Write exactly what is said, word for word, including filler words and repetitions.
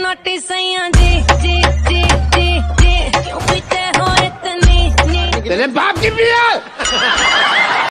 naughty सैया जी जी जी जी जी क्यों पीते हो इतनी नी तेरे बाप की पिया